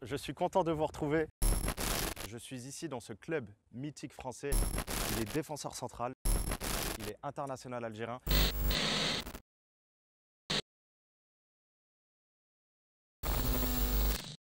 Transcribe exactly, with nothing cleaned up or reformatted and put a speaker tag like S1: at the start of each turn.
S1: je suis content de vous retrouver. Je suis ici dans ce club mythique français. Il est défenseur central, il est international algérien.